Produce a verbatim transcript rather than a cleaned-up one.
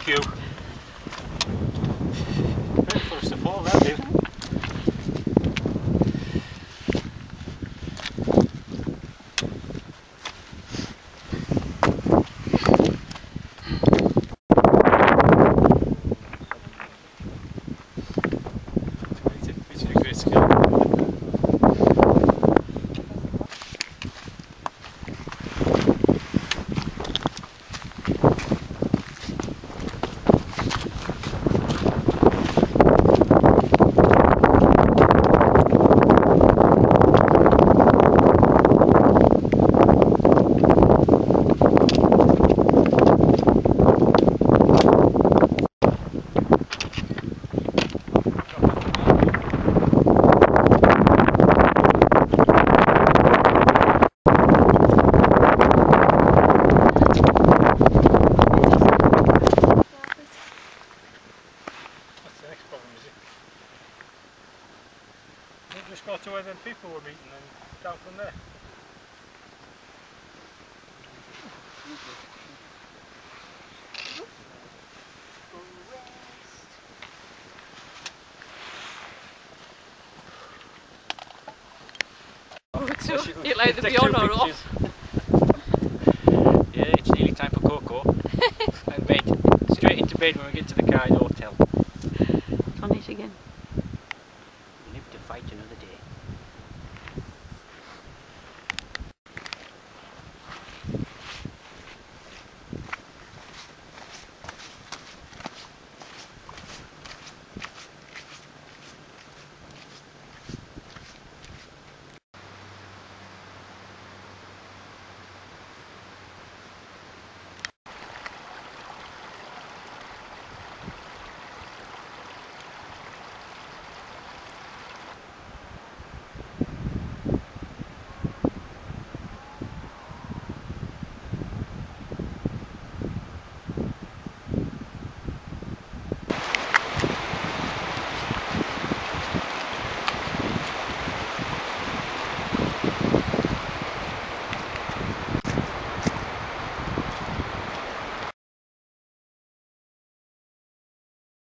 Thank you. Ready for us to fall, that did. It's a great skill. Just go to where them people were meeting and down from there. So you'll either be on or off. Yeah, it's nearly time for cocoa and bed. Straight into bed when we get to the car hotel.